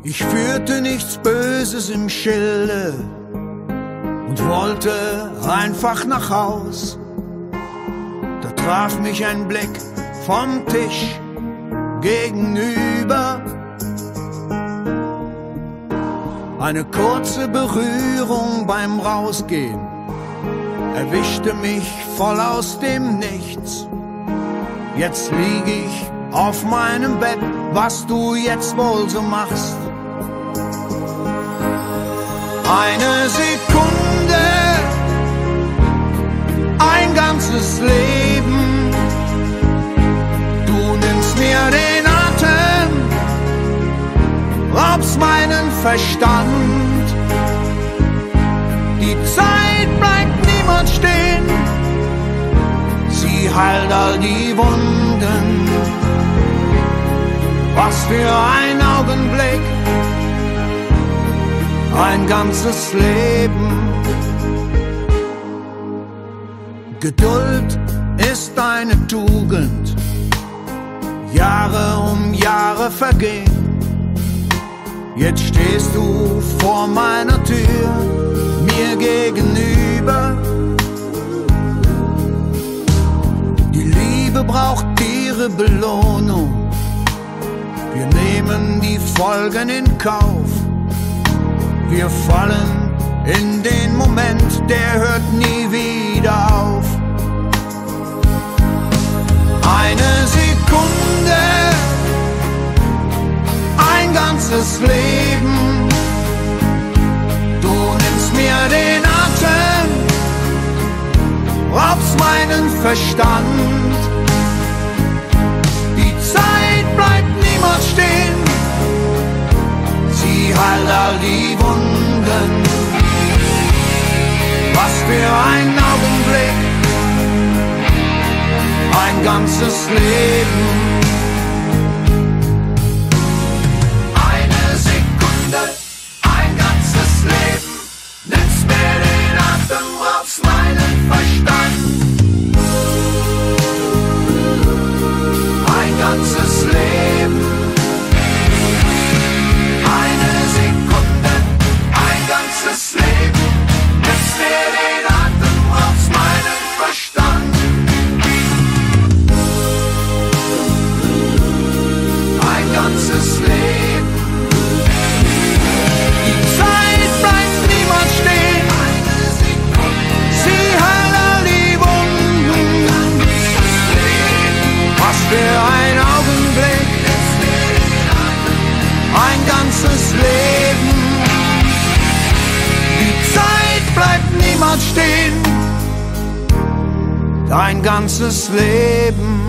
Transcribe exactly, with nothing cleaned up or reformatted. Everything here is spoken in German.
Ich führte nichts Böses im Schilde und wollte einfach nach Haus. Da traf mich ein Blick vom Tisch gegenüber. Eine kurze Berührung beim Rausgehen erwischte mich voll aus dem Nichts. Jetzt lieg ich auf meinem Bett, was du jetzt wohl so machst. Eine Sekunde, ein ganzes Leben. Du nimmst mir den Atem, raubst meinen Verstand. Die Zeit bleibt niemals stehen, sie heilt all die Wunden. Was für ein Augenblick, ein ganzes Leben. Geduld ist eine Tugend, Jahre um Jahre vergehen. Jetzt stehst du vor meiner Tür, mir gegenüber. Die Liebe braucht ihre Belohnung, wir nehmen die Folgen in Kauf. Wir fallen in den Moment, der hört nie wieder auf. Eine Sekunde, ein ganzes Leben. Du nimmst mir den Atem, raubst meinen Verstand. Die Zeit bleibt niemals stehen, sie heilt all die Wunden. Was für ein Augenblick, ein ganzes Leben. Eine Sekunde, ein ganzes Leben. Nimmst mir den Atem, raubst meinen Verstand. Ein ganzes Leben. Eine Sekunde, ein ganzes Leben. Nimmst mir den Atem, raubst meinen Verstand. Ein ganzes Leben. Die Zeit bleibt niemals stehen, sie heilt all die Wunden. Was für ein Augenblick, ein ganzes Leben. Die Zeit bleibt niemals stehen, dein ganzes Leben.